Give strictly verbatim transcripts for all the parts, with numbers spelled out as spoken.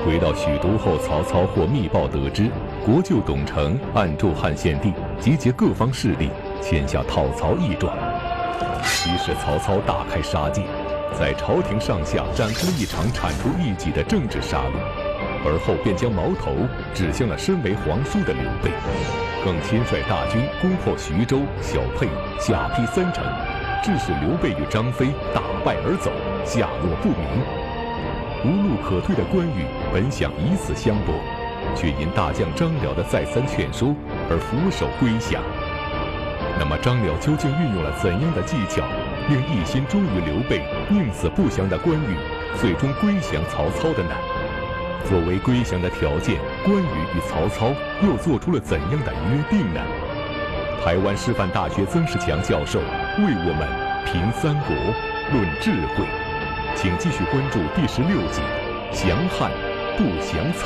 回到许都后，曹操获密报得知国舅董承暗助汉献帝，集结各方势力，签下讨曹议状。于是曹操大开杀戒，在朝廷上下展开了一场铲除异己的政治杀戮，而后便将矛头指向了身为皇叔的刘备，更亲率大军攻破徐州、小沛，下邳三城，致使刘备与张飞大败而走，下落不明。无路可退的关羽本想以死相搏，却因大将张辽的再三劝说而俯首归降。那么张辽究竟运用了怎样的技巧，令一心忠于刘备、宁死不降的关羽最终归降曹操的呢？作为归降的条件，关羽与曹操又做出了怎样的约定呢？台湾师范大学曾仕强教授为我们评三国、论智慧，请继续关注第十六集：降汉不降曹。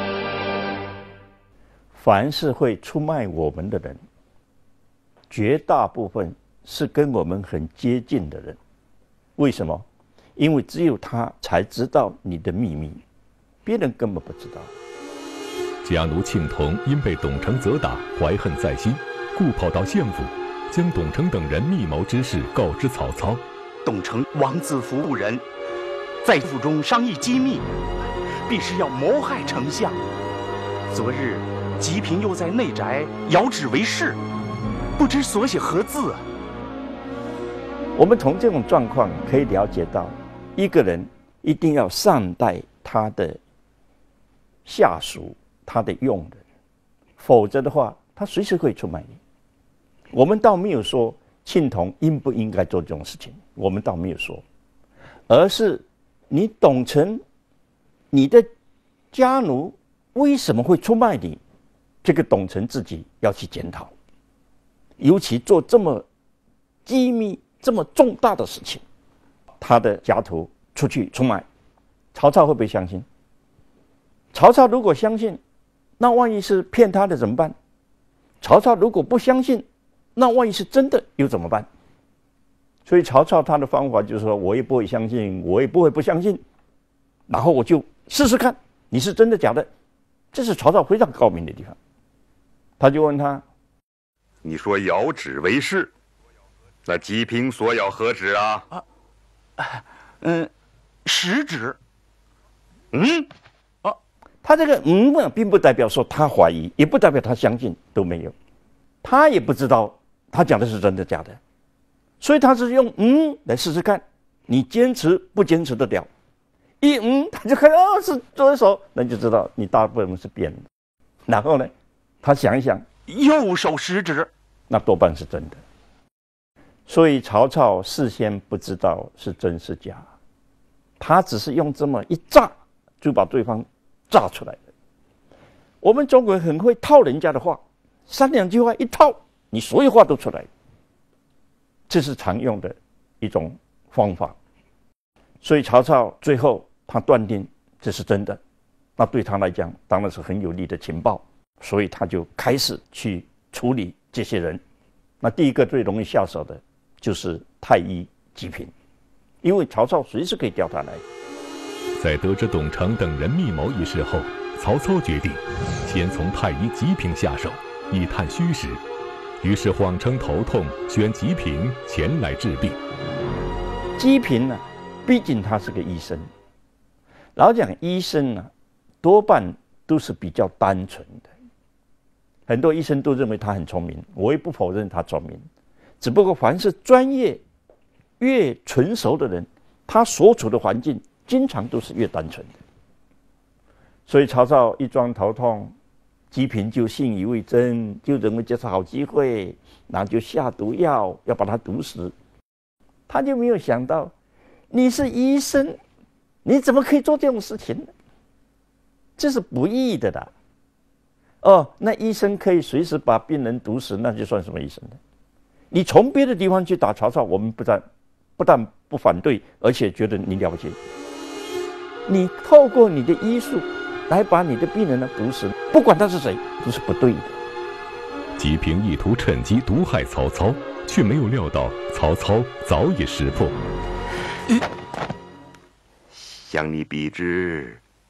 凡是会出卖我们的人，绝大部分是跟我们很接近的人。为什么？因为只有他才知道你的秘密，别人根本不知道。 家奴庆童因被董承责打，怀恨在心，故跑到相府，将董承等人密谋之事告知曹操。 董承妄自服务人，在府中商议机密，必是要谋害丞相。昨日吉平又在内宅遥指为誓，不知所写何字啊？ 我们从这种状况可以了解到，一个人一定要善待他的下属，他的用人，否则的话，他随时会出卖你。我们倒没有说庆童应不应该做这种事情，我们倒没有说，而是你董承，你的家奴为什么会出卖你？这个董承自己要去检讨。尤其做这么机密、这么重大的事情，他的家徒出去出卖，曹操会不会相信？曹操如果相信，那万一是骗他的怎么办？曹操如果不相信，那万一是真的又怎么办？所以曹操他的方法就是说，我也不会相信，我也不会不相信，然后我就试试看你是真的假的。这是曹操非常高明的地方。他就问他， 你说遥指为誓，那吉平所咬何指啊？啊， 嗯，食指。 嗯，哦，他这个嗯呢，并不代表说他怀疑，也不代表他相信，都没有。他也不知道他讲的是真的假的，所以他是用嗯来试试看，你坚持不坚持得了？一嗯，他就看哦是左手，那你就知道你大部分是编的。然后呢，他想一想， 右手食指， 那多半是真的。所以曹操事先不知道是真是假，他只是用这么一炸就把对方炸出来了。我们中国人很会套人家的话，三两句话一套，你所有话都出来，这是常用的一种方法。所以曹操最后他断定这是真的，那对他来讲当然是很有利的情报，所以他就开始去处理这些人。那第一个最容易下手的就是太医吉平，因为曹操随时可以调他来。 在得知董承等人密谋一事后，曹操决定先从太医吉平下手，以探虚实。于是谎称头痛，选吉平前来治病。 吉平呢，毕竟他是个医生，老讲医生呢，多半都是比较单纯的。很多医生都认为他很聪明，我也不否认他聪明，只不过凡是专业越纯熟的人，他所处的环境经常都是越单纯的。所以曹操一装头痛，吉平就信以为真，就认为这是好机会，然后就下毒药要把他毒死。他就没有想到，你是医生，你怎么可以做这种事情呢？这是不义的啦。哦，那医生可以随时把病人毒死，那就算什么医生呢？你从别的地方去打曹操，我们不但不但不反对，而且觉得你了不起。你透过你的医术来把你的病人呢毒死，不管他是谁，都是不对的。 吉平意图趁机毒害曹操，却没有料到曹操早已识破。 想你比之，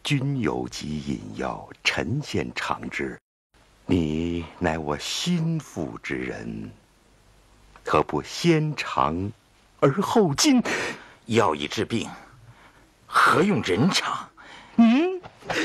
君有疾饮药，臣先尝之。你乃我心腹之人，何不先尝而后进？ 药以治病，何用人尝？ 嗯。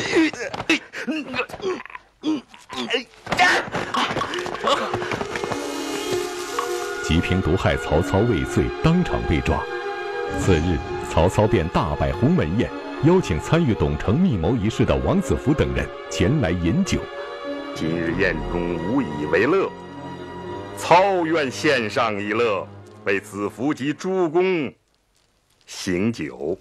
吉平毒害曹操未遂，当场被抓。次日，曹操便大摆鸿门宴，邀请参与董承密谋一事的王子服等人前来饮酒。 今日宴中无以为乐，操愿献上一乐，为子服及诸公行酒。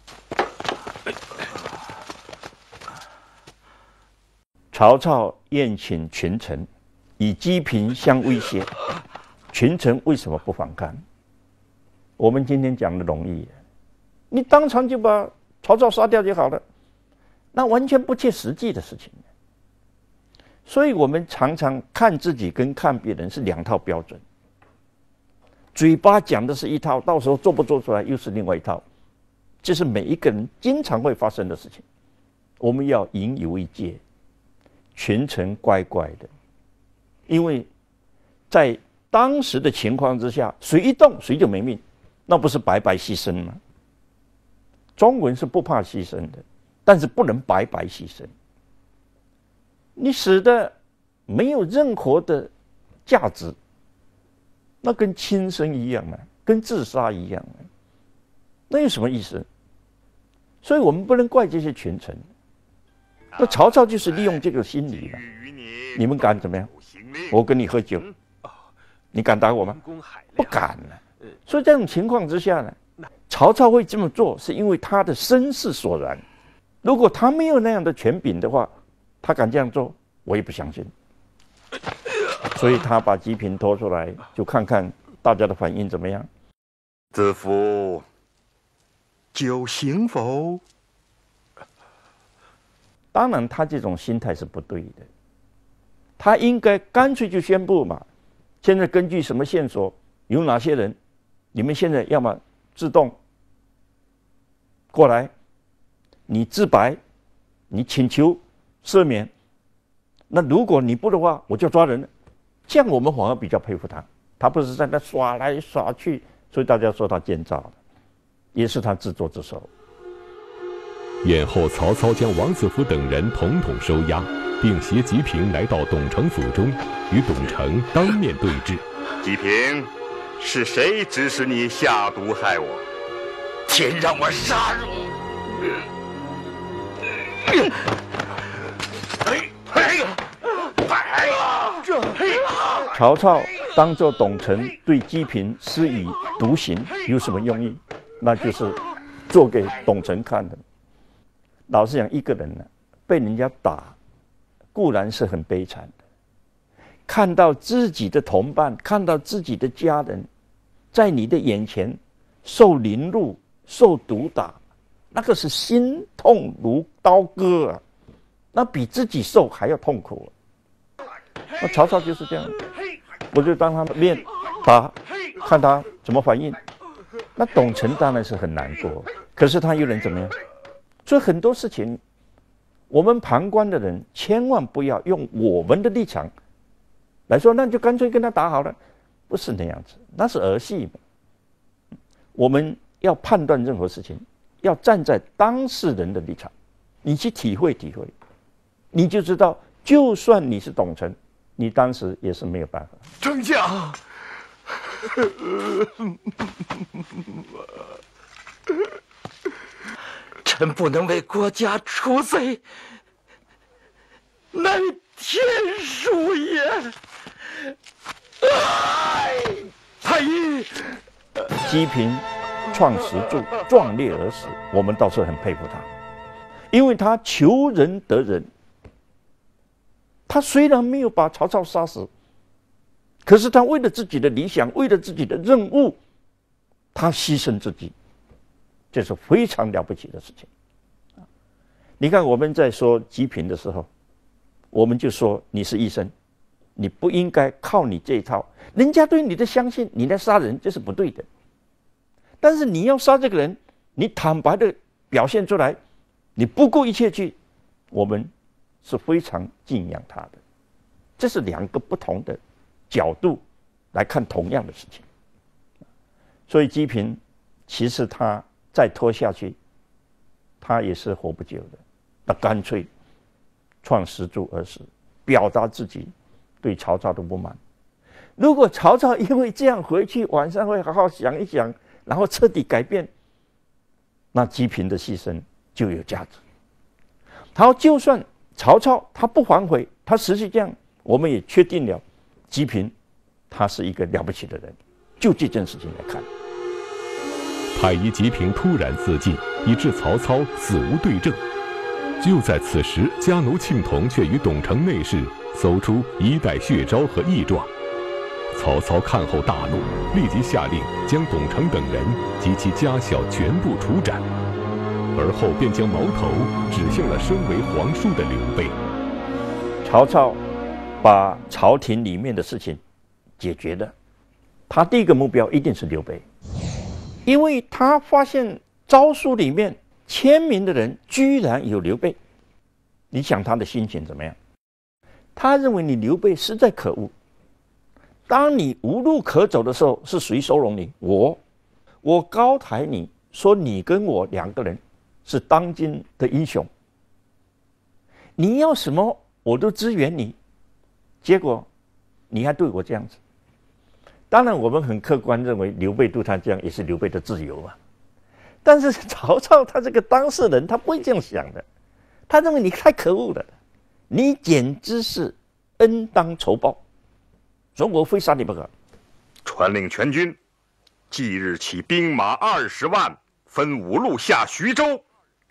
曹操宴请群臣，以积贫相威胁。群臣为什么不反抗？我们今天讲的容易，你当场就把曹操杀掉就好了，那完全不切实际的事情。所以我们常常看自己跟看别人是两套标准，嘴巴讲的是一套，到时候做不做出来又是另外一套，这是每一个人经常会发生的事情。我们要引以为戒，群臣乖乖的，因为在当时的情况之下，谁一动谁就没命，那不是白白牺牲吗？中国人是不怕牺牲的，但是不能白白牺牲。你死的没有任何的价值，那跟轻生一样啊，跟自杀一样啊，那有什么意思？所以我们不能怪这些群臣。那曹操就是利用这个心理了。你们敢怎么样？我跟你喝酒，你敢打我吗？不敢了。所以这种情况之下呢，曹操会这么做，是因为他的身世所然。如果他没有那样的权柄的话，他敢这样做，我也不相信。所以他把吉平拖出来，就看看大家的反应怎么样。 子服， 酒行否？ 当然，他这种心态是不对的。他应该干脆就宣布嘛。现在根据什么线索，有哪些人，你们现在要么自动过来，你自白，你请求赦免。那如果你不的话，我就抓人了。这样我们反而比较佩服他，他不是在那耍来耍去，所以大家说他奸诈的，也是他自作自受。 宴后，曹操将王子服等人统统收押，并携吉平来到董承府中，与董承当面对质。 吉平，是谁指使你下毒害我？ 天让我杀汝！ 曹操当作董承对吉平施以毒刑，有什么用意？那就是做给董承看的。老实讲，一个人呢，被人家打，固然是很悲惨的。看到自己的同伴，看到自己的家人，在你的眼前受凌辱、受毒打，那个是心痛如刀割啊！那比自己受还要痛苦啊。那曹操就是这样，我就当他面打，看他怎么反应。那董承当然是很难过，可是他又能怎么样？所以很多事情，我们旁观的人千万不要用我们的立场来说，那就干脆跟他打好了，不是那样子，那是儿戏嘛。我们要判断任何事情，要站在当事人的立场，你去体会体会，你就知道，就算你是董承，你当时也是没有办法。 丞相，臣不能为国家除罪，乃天数也。哎，太医， 吉平创石柱，壮烈而死，我们倒是很佩服他，因为他求仁得仁。他虽然没有把曹操杀死，可是他为了自己的理想，为了自己的任务，他牺牲自己，这是非常了不起的事情。你看我们在说吉平的时候，我们就说你是医生，你不应该靠你这一套，人家对你的相信，你来杀人，这是不对的。但是你要杀这个人，你坦白的表现出来， 你不顾一切去，我们是非常敬仰他的。这是两个不同的角度来看同样的事情。所以姬平其实他再拖下去，他也是活不久的。他干脆创石柱而死，表达自己对曹操的不满。如果曹操因为这样回去晚上会好好想一想，然后彻底改变，那姬平的牺牲就有价值。好，就算曹操他不反悔，他实际这样，我们也确定了姬平他是一个了不起的人。就这件事情来看， 太医姬平突然自尽，以致曹操死无对证。就在此时，家奴庆童却于董承内室搜出一代血招和义状。曹操看后大怒，立即下令将董承等人及其家小全部处斩，而后便将矛头指向了身为皇叔的刘备。 曹操把朝廷里面的事情解决了，他第一个目标一定是刘备，因为他发现诏书里面签名的人居然有刘备。你想他的心情怎么样？他认为你刘备实在可恶。当你无路可走的时候，是谁收容你？我，我高抬你，说你跟我两个人是当今的英雄，你要什么我都支援你，结果你还对我这样子。当然我们很客观认为刘备对他这样也是刘备的自由啊，但是曹操他这个当事人他不会这样想的，他认为你太可恶了，你简直是恩当仇报，所以我非杀你不可。 传令全军，即日起兵马二十万，分五路下徐州，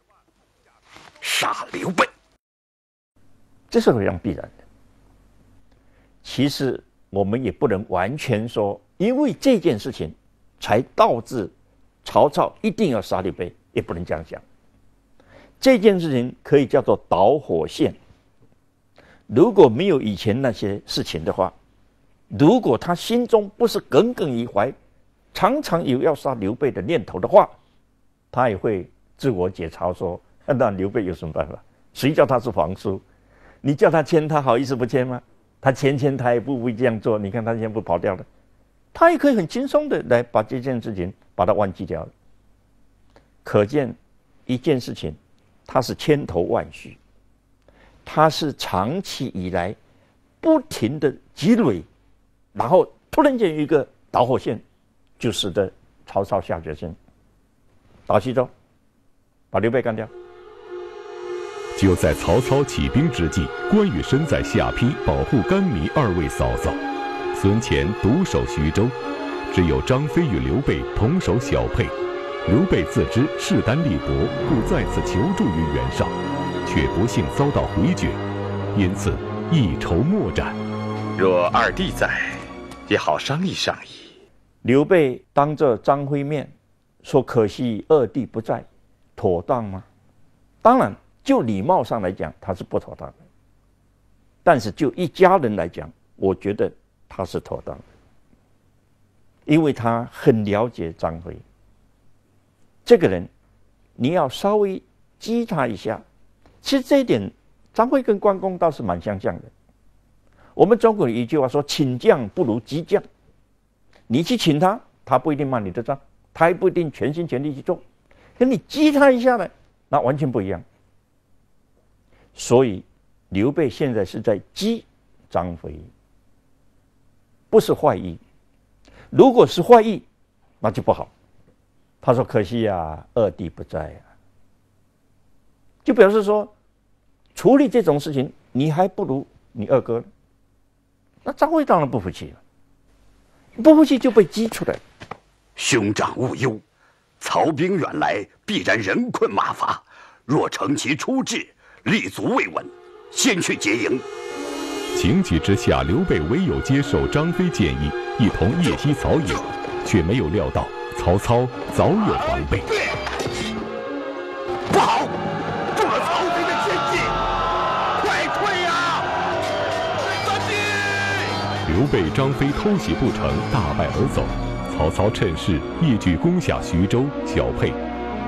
杀刘备。 这是非常必然的。其实我们也不能完全说，因为这件事情才导致曹操一定要杀刘备，也不能这样讲。这件事情可以叫做导火线。如果没有以前那些事情的话，如果他心中不是耿耿于怀，常常有要杀刘备的念头的话，他也会自我解嘲说：那刘备有什么办法？谁叫他是皇叔？你叫他签，他好意思不签吗？他签签他也不会这样做。你看他现在不跑掉了，他也可以很轻松的来把这件事情把它忘记掉了。可见一件事情，它是千头万绪，它是长期以来不停的积累，然后突然间有一个导火线，就使得曹操下决心打徐州，把刘备干掉。 就在曹操起兵之际，关羽身在下邳保护甘糜二位嫂嫂，孙乾独守徐州，只有张飞与刘备同守小沛。刘备自知势单力薄，故再次求助于袁绍，却不幸遭到回绝，因此一筹莫展。 若二弟在，也好商议商议。 刘备当着张飞面说：“可惜二弟不在，妥当吗？”当然，就礼貌上来讲，他是不妥当的；但是就一家人来讲，我觉得他是妥当的，因为他很了解张飞。这个人，你要稍微激他一下。其实这一点，张飞跟关公倒是蛮相像的。我们中国有一句话说：“请将不如激将。”你去请他，他不一定骂你的账，他也不一定全心全力去做。可你激他一下呢，那完全不一样。所以刘备现在是在激张飞，不是坏意。如果是坏意，那就不好。他说：“可惜呀，二弟不在呀。”就表示说，处理这种事情，你还不如你二哥。那张飞当然不服气了，不服气就被激出来。 兄长勿忧，曹兵远来，必然人困马乏。若乘其出至，立足未稳，先去劫营。 情急之下，刘备唯有接受张飞建议，一同夜袭曹营，却没有料到曹操早有防备。 不好，中了曹贼的奸计，快退呀！三弟！ 刘备、张飞偷袭不成，大败而走。曹操趁势一举攻下徐州、小沛。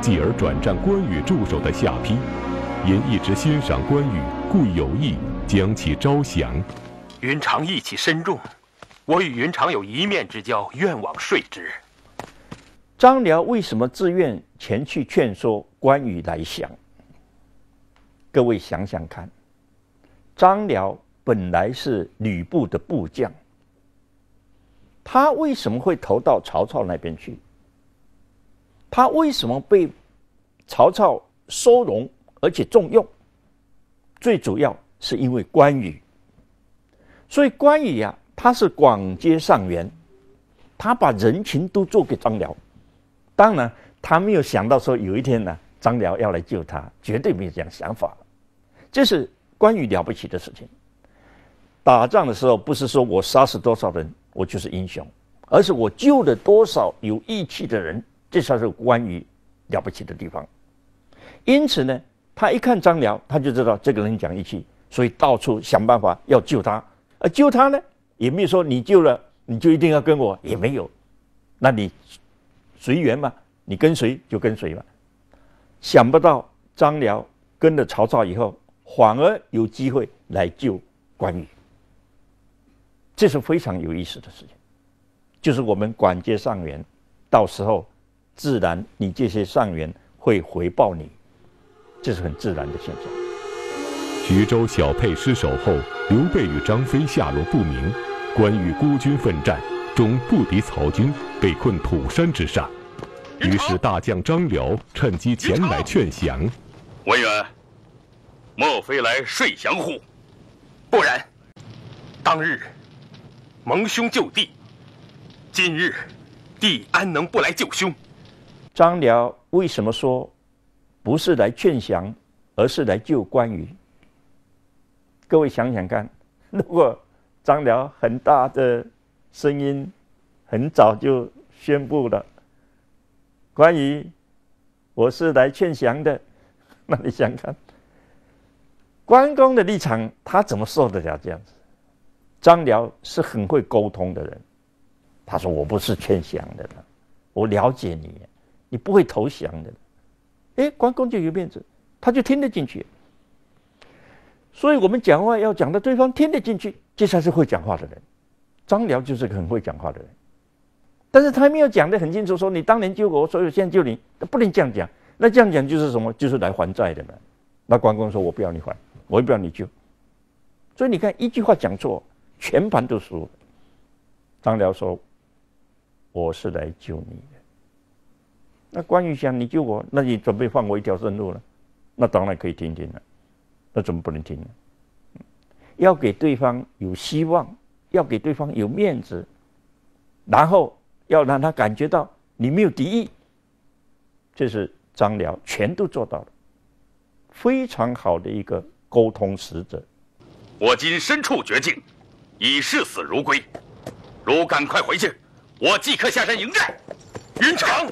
继而转战关羽驻守的下邳。因一直欣赏关羽，故有意将其招降。 云长义气深重，我与云长有一面之交，愿往说之。 张辽为什么自愿前去劝说关羽来降？各位想想看，张辽本来是吕布的部将，他为什么会投到曹操那边去？他为什么被曹操收容而且重用？最主要是因为关羽。所以关羽啊，他是广结善缘，他把人情都做给张辽。当然，他没有想到说有一天呢、啊，张辽要来救他，绝对没有这样想法。这是关羽了不起的事情。打仗的时候，不是说我杀死多少人，我就是英雄，而是我救了多少有义气的人，这才是关羽了不起的地方。因此呢，他一看张辽，他就知道这个人讲义气，所以到处想办法要救他。而救他呢，也没有说你救了你就一定要跟我，也没有。那你随缘嘛，你跟谁就跟谁嘛。想不到张辽跟了曹操以后，反而有机会来救关羽，这是非常有意思的事情。就是我们广结善缘，到时候自然你这些善缘会回报你，这是很自然的现象。 徐州小沛失守后，刘备与张飞下落不明，关羽孤军奋战，终不敌曹军，被困土山之上。于是大将张辽趁机前来劝降。 文远，莫非来说降乎？ 不然，当日蒙兄救弟，今日弟安能不来救兄？ 张辽为什么说不是来劝降，而是来救关羽？各位想想看，如果张辽很大的声音，很早就宣布了，关羽，我是来劝降的，那你想看，关公的立场，他怎么受得了这样子？张辽是很会沟通的人，他说我不是劝降的，我了解你，你不会投降的。哎，关公就有面子，他就听得进去。所以我们讲话要讲到对方听得进去，这才是会讲话的人。张辽就是个很会讲话的人，但是他没有讲得很清楚，说你当年救我，所以我现在救你，不能这样讲。那这样讲就是什么？就是来还债的嘛。那关公说：“我不要你还，我也不要你救。”所以你看，一句话讲错，全盘都输了。张辽说：“我是来救你的。”那关羽想：“你救我，那你准备放我一条生路了？”那当然可以听听了。那怎么不能听呢？要给对方有希望，要给对方有面子，然后要让他感觉到你没有敌意，这是张辽全都做到了，非常好的一个沟通使者。 我今身处绝境，已视死如归，如赶快回去，我即刻下山迎战。 云长，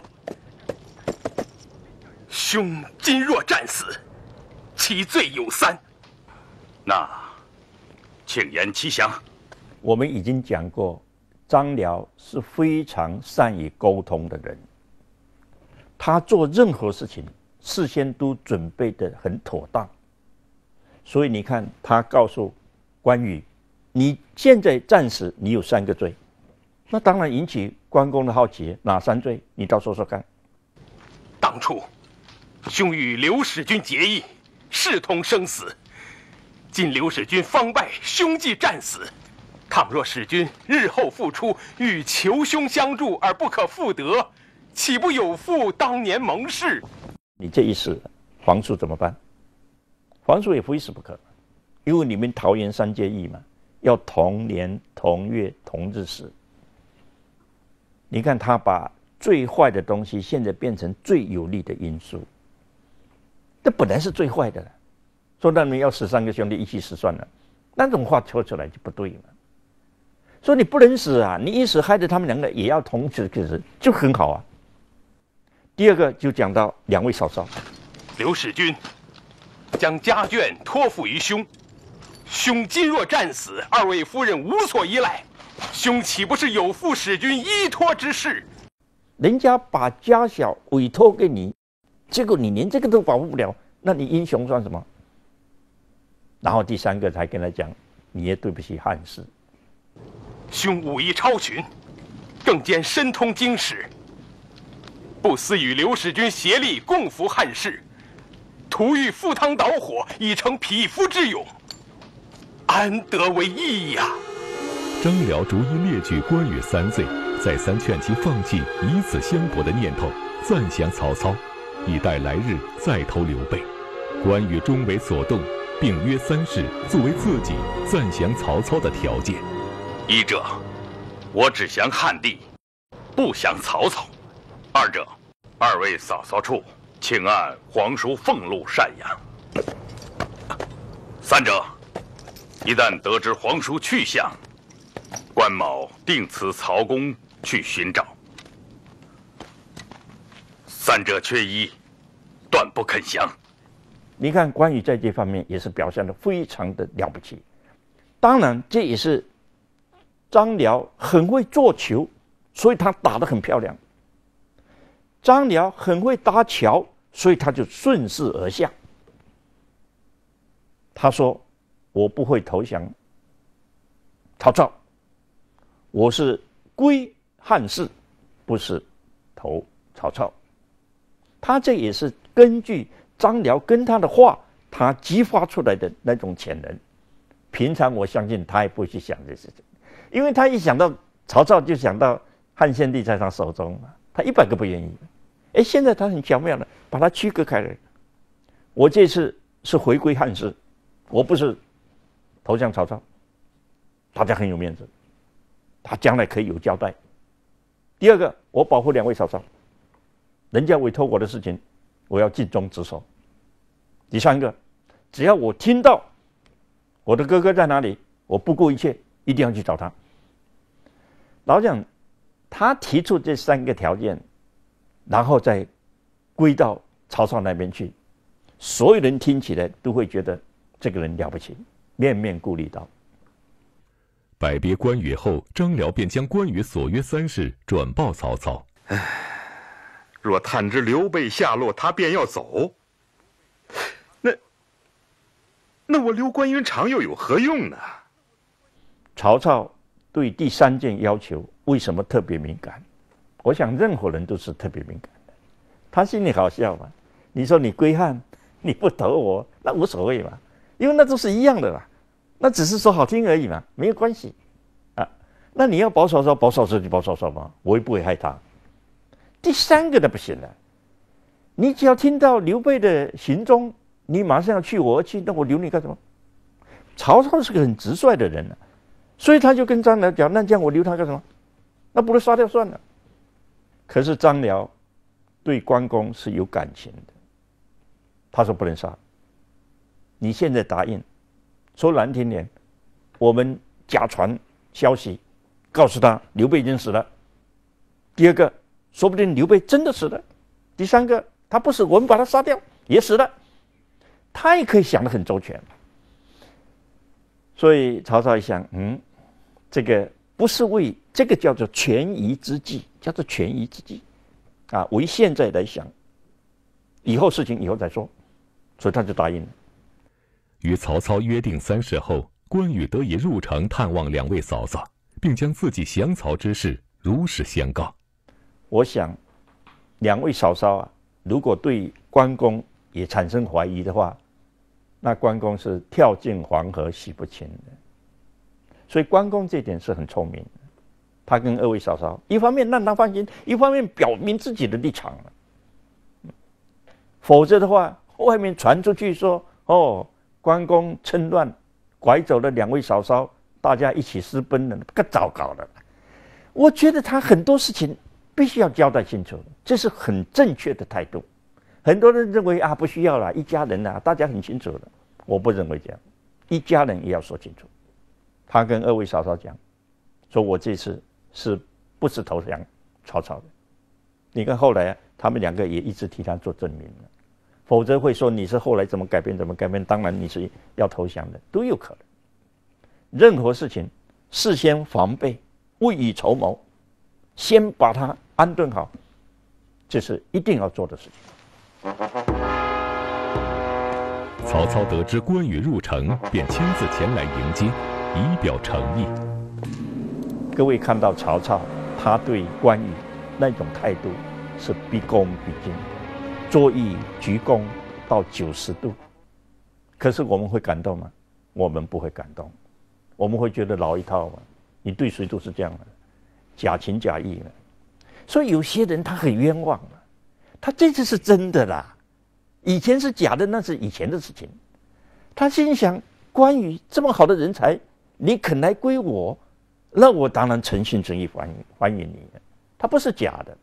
兄今若战死，其罪有三。 那请言其详。 我们已经讲过，张辽是非常善于沟通的人，他做任何事情事先都准备得很妥当。所以你看，他告诉关羽：“你现在战死，你有三个罪。”那当然引起关公的好奇，哪三罪？你倒说说看。 当初兄与刘使君结义，视同生死。今刘使君方败，兄既战死，倘若使君日后复出，欲求兄相助而不可复得，岂不有负当年盟誓？ 你这一死，皇叔怎么办？皇叔也非死不可，因为你们桃园三结义嘛，要同年同月同日死。你看他把最坏的东西，现在变成最有利的因素。这本来是最坏的了，说那你们要死三个兄弟一起死算了，那种话说出来就不对嘛。说你不能死啊，你一死害得他们两个也要同时死，就很好啊。第二个就讲到两位嫂嫂， 刘使君将家眷托付于兄，兄今若战死，二位夫人无所依赖，兄岂不是有负使君依托之事？ 人家把家小委托给你， 结果你连这个都保护不了，那你英雄算什么？然后第三个才跟他讲，你也对不起汉室。 兄武艺超群，更兼深通经史，不思与刘使君协力共扶汉室，徒欲赴汤蹈火，以成匹夫之勇，安得为义呀？ 张辽逐一列举关羽三罪，再三劝其放弃以此相搏的念头，赞降曹操，以待来日再投刘备。关羽终为所动，并约三事作为自己赞降曹操的条件。 一者，我只降汉帝，不降曹操；二者，二位嫂嫂处，请按皇叔俸禄赡养；三者，一旦得知皇叔去向，关某定辞曹公去寻找。三者缺一，断不肯降。 你看关羽在这方面也是表现得非常的了不起。当然，这也是张辽很会做球，所以他打得很漂亮。张辽很会搭桥，所以他就顺势而下。他说：“我不会投降曹操，我是归汉室，不是投曹操。”他这也是根据张辽跟他的话，他激发出来的那种潜能。平常我相信他也不会去想这事情，因为他一想到曹操就想到汉献帝在他手中嘛，他一百个不愿意。哎，现在他很巧妙的把它区隔开来。我这次是回归汉室，我不是投降曹操，大家很有面子，他将来可以有交代。第二个，我保护两位嫂嫂，人家委托我的事情，我要尽忠职守。第三个，只要我听到我的哥哥在哪里，我不顾一切一定要去找他。老实讲，他提出这三个条件，然后再归到曹操那边去，所有人听起来都会觉得这个人了不起，面面顾虑到。 摆别关羽后，张辽便将关羽所约三事转报曹操。 若探知刘备下落，他便要走。那那我留关云长又有何用呢？ 曹操对第三件要求为什么特别敏感？我想任何人都是特别敏感的。他心里好笑嘛，你说你归汉，你不投我，那无所谓嘛，因为那都是一样的嘛，那只是说好听而已嘛，没有关系啊。那你要保曹操，保曹操就保曹操嘛，我也不会害他。第三个的不行了，你只要听到刘备的行踪，你马上要去我而去，那我留你干什么？曹操是个很直率的人啊，所以他就跟张辽讲，那这样我留他干什么？那不如杀掉算了。可是张辽对关公是有感情的，他说不能杀。你现在答应，说难听点，我们假传消息，告诉他刘备已经死了。第二个，说不定刘备真的死了。第三个，他不死，我们把他杀掉，也死了。他也可以想得很周全。所以曹操一想，嗯，这个不是为这个叫做权宜之计，叫做权宜之计啊，为现在来想，以后事情以后再说，所以他就答应了。 与曹操约定三事后，关羽得以入城探望两位嫂嫂，并将自己降曹之事如实相告。 我想，两位嫂嫂啊，如果对关公也产生怀疑的话，那关公是跳进黄河洗不清的。所以关公这点是很聪明的，他跟二位嫂嫂一方面让他放心，一方面表明自己的立场了。否则的话，外面传出去说，哦，关公趁乱拐走了两位嫂嫂，大家一起私奔了，更糟糕了。我觉得他很多事情必须要交代清楚，这是很正确的态度。很多人认为啊，不需要了，一家人啊，大家很清楚的。我不认为这样，一家人也要说清楚。他跟二位嫂嫂讲，说我这次是不是投降曹操的？你看后来啊，他们两个也一直替他做证明了，否则会说你是后来怎么改变怎么改变，当然你是要投降的，都有可能。任何事情事先防备，未雨绸缪，先把它安顿好，这是一定要做的事情。 曹操得知关羽入城，便亲自前来迎接，以表诚意。 各位看到曹操，他对关羽那种态度是毕恭毕敬，坐以鞠躬到九十度。可是我们会感动吗？我们不会感动，我们会觉得老一套嘛。你对谁都是这样的，假情假意的。所以有些人他很冤枉了，他这次是真的啦，以前是假的，那是以前的事情。他心想，关羽这么好的人才，你肯来归我，那我当然诚心诚意欢迎欢迎你。他不是假的。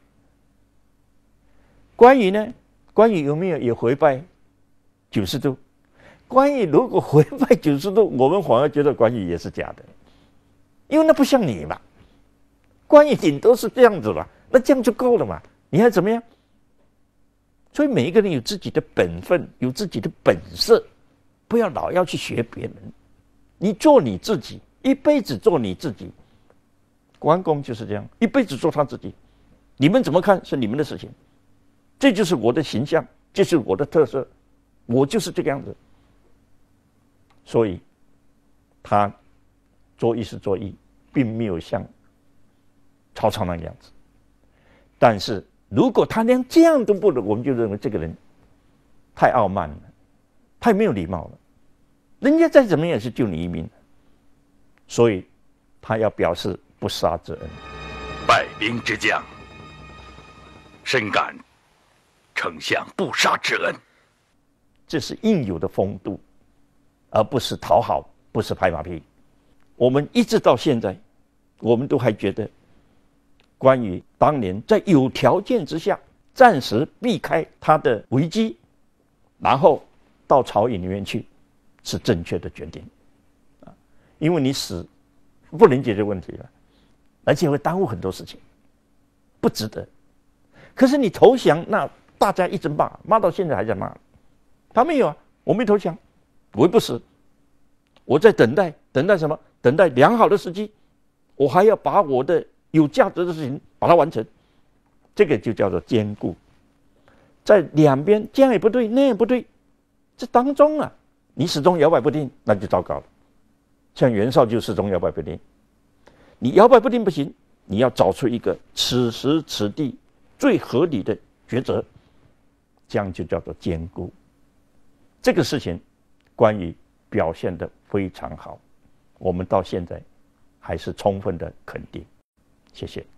关羽呢？关羽有没有也回拜九十度？关羽如果回拜九十度，我们反而觉得关羽也是假的，因为那不像你嘛。关羽顶多是这样子嘛，那这样就够了嘛，你还怎么样？所以每一个人有自己的本分，有自己的本色，不要老要去学别人，你做你自己，一辈子做你自己。关公就是这样，一辈子做他自己，你们怎么看是你们的事情，这就是我的形象，这是我的特色，我就是这个样子。所以他做一是做一，并没有像曹操那个样子。但是如果他连这样都不能，我们就认为这个人太傲慢了，太没有礼貌了。人家再怎么样也是救你一命，所以他要表示不杀之恩。 败兵之将，深感丞相不杀之恩， 这是应有的风度，而不是讨好，不是拍马屁。我们一直到现在，我们都还觉得关羽当年在有条件之下暂时避开他的危机，然后到曹营里面去，是正确的决定。因为你死不能解决问题了，而且会耽误很多事情，不值得。可是你投降，那大家一直骂，骂到现在还在骂。他没有啊，我没投降，我不死，我在等待，等待什么？等待良好的时机，我还要把我的有价值的事情把它完成，这个就叫做兼顾。在两边这样也不对，那样也不对，这当中啊，你始终摇摆不定，那就糟糕了。像袁绍就始终摇摆不定，你摇摆不定不行，你要找出一个此时此地最合理的抉择，这样就叫做兼顾。这个事情，关羽表现得非常好，我们到现在还是充分的肯定。谢谢。